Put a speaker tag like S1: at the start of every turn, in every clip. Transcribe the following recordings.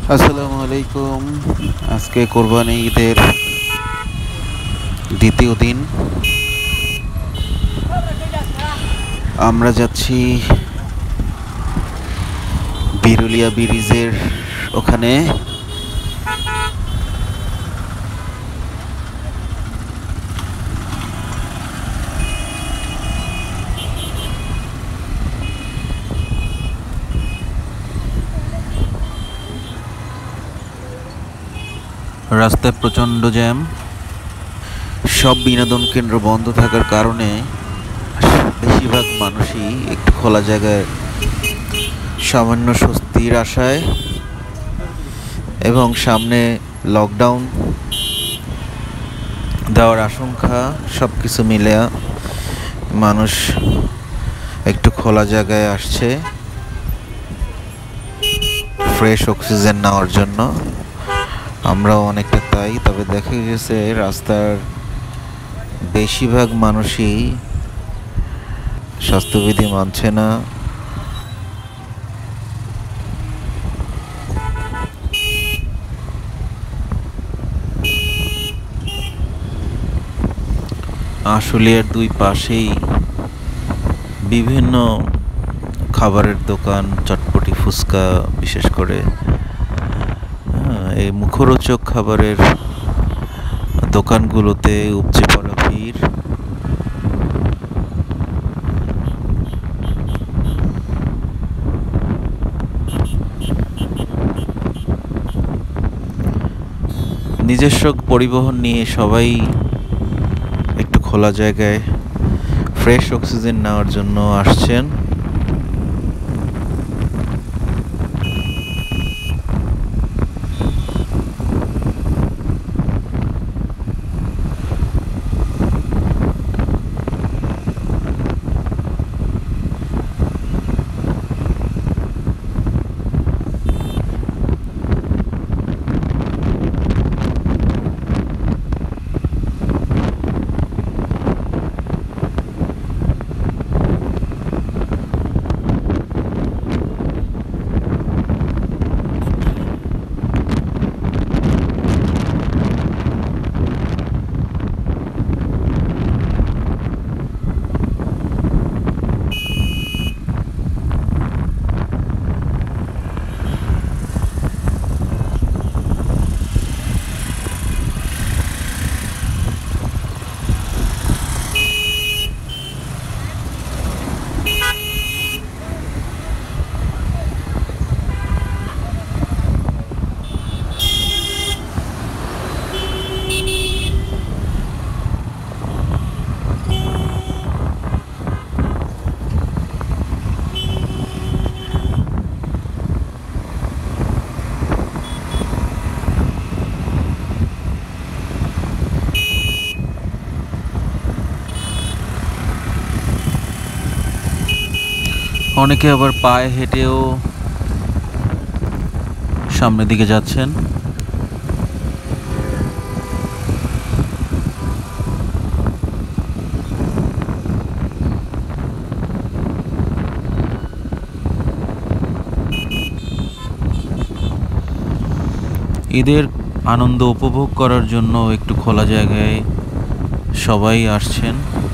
S1: আসসালামু আলাইকুম। আজকে কোরবানি ঈদের দ্বিতীয় দিন। আমরা যাচ্ছি বিরুলিয়া ব্রিজের ওখানে। রাস্তায় প্রচণ্ড জ্যাম। সব বিনোদন কেন্দ্র বন্ধ থাকার কারণে বেশিরভাগ মানুষই একটু খোলা জায়গায় সামান্য স্বস্তির আশায়, এবং সামনে লকডাউন দেওয়ার আশঙ্কা, সব কিছু মিলে মানুষ একটু খোলা জায়গায় আসছে ফ্রেশ অক্সিজেন নেওয়ার জন্য। আমরাও অনেকটা তাই। তবে দেখা গেছে রাস্তার বেশিরভাগ মানুষই স্বাস্থ্যবিধি মানছে না। আশুলিয়ার দুই পাশেই বিভিন্ন খাবারের দোকান, চটপটি, ফুচকা, বিশেষ করে এই মুখরোচক খাবারের দোকানগুলোতে উপচে পড়া ভিড়। নিজস্ব পরিবহন নিয়ে সবাই একটু খোলা জায়গায় ফ্রেশ অক্সিজেন নেওয়ার জন্য আসছেন। অনেকে আবার পায়ে হেঁটেও সামনের দিকে যাচ্ছেন। ঈদের আনন্দ উপভোগ করার জন্য একটু খোলা জায়গায় সবাই আসছেন।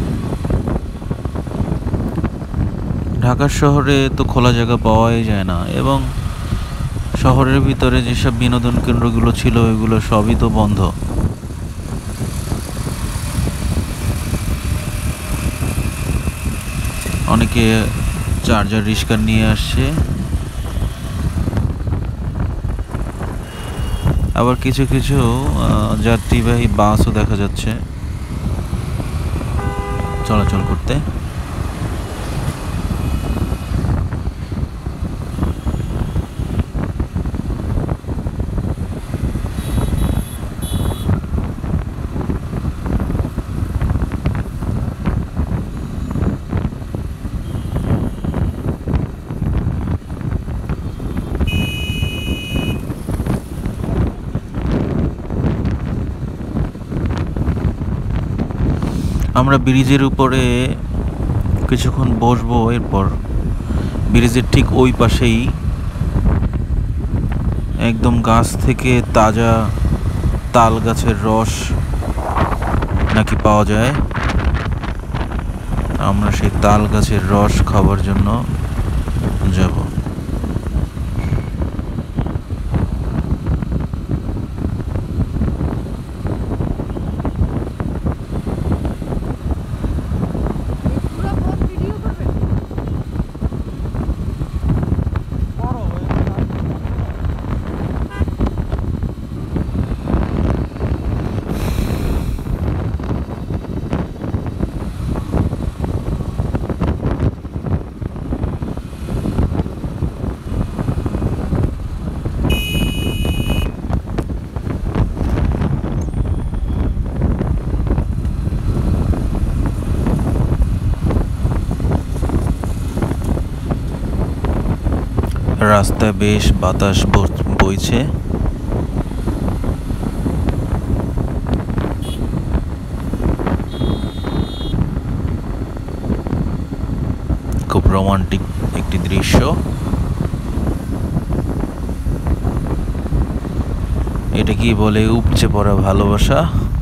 S1: ঢাকা শহরে তো খোলা জায়গা পাওয়াই যায় না, এবং শহরের ভিতরে যেসব বিনোদন কেন্দ্রগুলো ছিল এগুলো সবই তো বন্ধ। অনেকে চার্জার রিক্সা নিয়ে আসছে, আবার কিছু কিছু যাত্রীবাহী বাসও দেখা যাচ্ছে চলাচল করতে। আমরা ব্রিজের উপরে কিছুক্ষণ বসবো, এরপর ব্রিজের ঠিক ওই পাশেই একদম গাছ থেকে তাজা তাল গাছের রস নাকি পাওয়া যায়। আমরা সেই তাল গাছের রস খাবার জন্য যাব। রাস্তায় বেশ বাতাস বইছে। খুব রোমান্টিক একটি দৃশ্য। এটা কি বলে উপচে পড়া ভালোবাসা।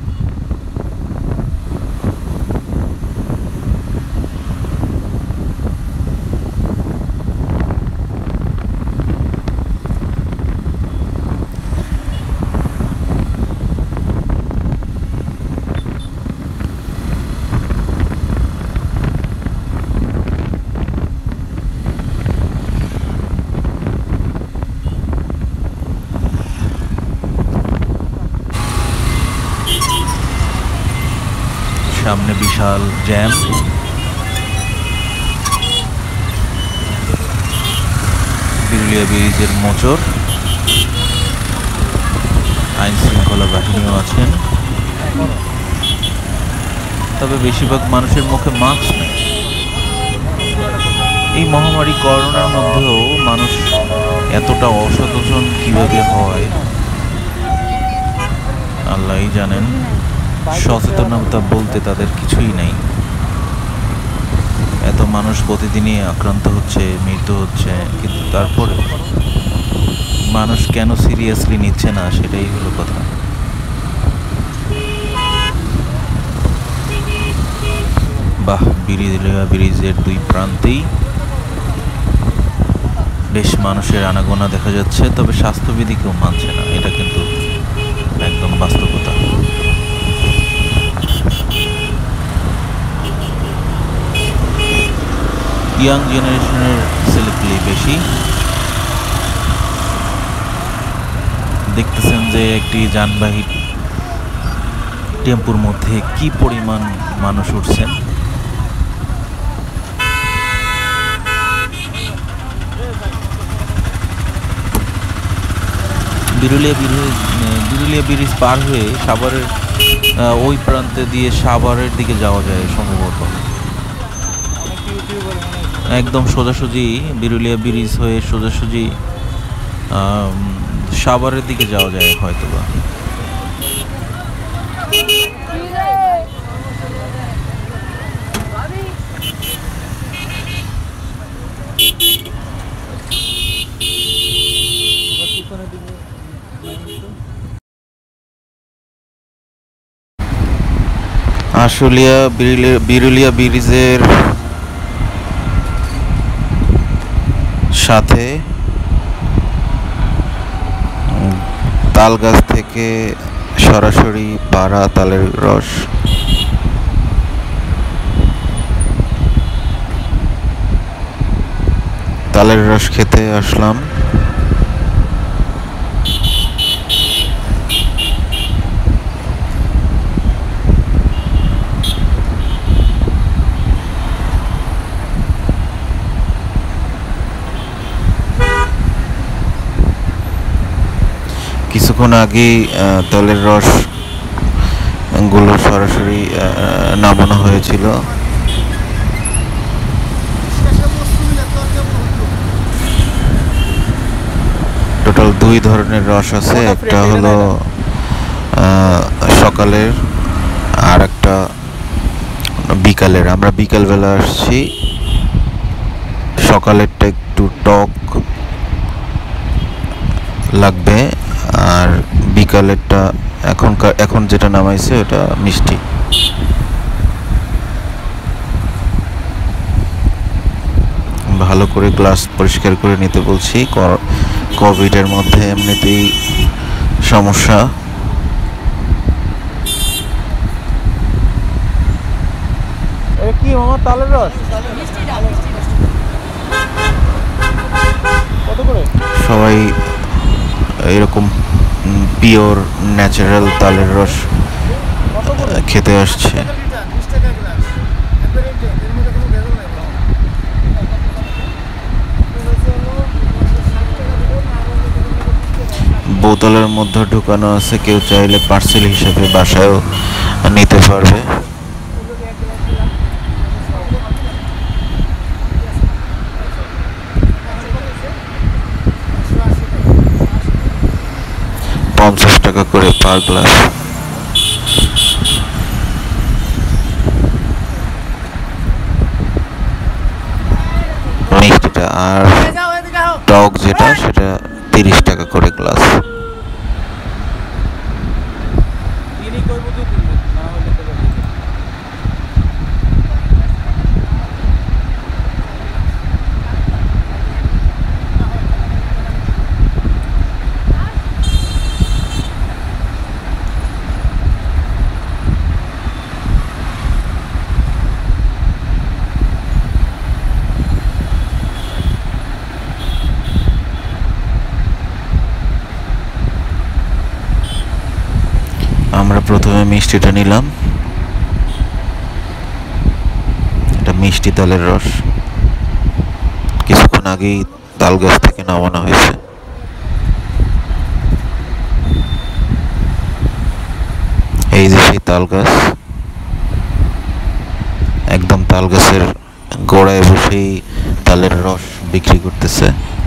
S1: সামনে বিশাল জ্যাম। বিরুলিয়া ব্রিজের মোচর, আইন শৃঙ্খলা বাহিনীও আছেন, তবে বেশিরভাগ মানুষের মুখে মাস্ক নেই। এই মহামারী করোনার মধ্যেও মানুষ এতটা অসচেতন কিভাবে হয় আল্লাহই জানেন। সচেতনতা বলতে তাদের কিছুই নেই। এত মানুষ প্রতিদিনই আক্রান্ত হচ্ছে, মৃত্যু হচ্ছে, কিন্তু তারপরে মানুষ কেন সিরিয়াসলি নিচ্ছে না সেটাই হলো কথা। বাহ, বিরুলিয়া ব্রিজের দুই প্রান্তেই বেশ মানুষের আনাগোনা দেখা যাচ্ছে, তবে স্বাস্থ্যবিধি কেউ মানছে না, এটা কিন্তু একদম বাস্তবতা। ইয়াং জেনারেশনের ছেলেপেলে বেশি। দেখতেছেন যে একটি যানবাহী টেম্পুর মধ্যে কি পরিমাণ মানুষ উঠছেন। বিরুলিয়া ব্রিজ পার হয়ে সাভারের ওই প্রান্তে দিয়ে সাভারের দিকে যাওয়া যায় সম্ভবত। একদম সোজাসুজি বিরুলিয়া ব্রিজ হয়ে সোজাসুজি সাভারের দিকে যাওয়া যায় হয়তোবা। আশুলিয়া বিরুলিয়া ব্রিজের সাথে তাল গাছ থেকে সরাসরি পাড়া তালের রস। তালের রস খেতে আসলাম। কিছুক্ষণ আগেই তালের রস গুলো সরাসরি নামানো হয়েছিল। টোটাল দুই ধরনের রস আছে, একটা হলো সকালের আর একটা বিকালের। আমরা বিকালবেলা আসছি। সকালেরটা একটু টক লাগবে। আর বিকালেরটা এখন যেটা নামাইছে ওটা মিষ্টি। ভালো করে গ্লাস পরিষ্কার করে নিতে বলছি, কোভিডের মধ্যে এমনিতেই সমস্যা। কি মামা তালের রস কত করে? সবাই এরকম পিওর ন্যাচারাল তালের রস খেতে আসছে। বোতলের মধ্যে ঢুকানো আছে, কেউ চাইলে পার্সেল হিসেবে বাসায়ও নিতে পারবে। ৳50 করে পার গ্লাস। মিষ্টিটা আর টক যেটা সেটা ৳30 করে গ্লাস। আমরা প্রথমে মিষ্টিটা নিলাম, এটা মিষ্টি তালের রস, কিছুক্ষণ আগেই তাল গাছ থেকে নামানো হয়েছে। এই যে সেই তাল গাছ, একদম তাল গাছের গোড়ায় বসেই তালের রস বিক্রি করতেছে।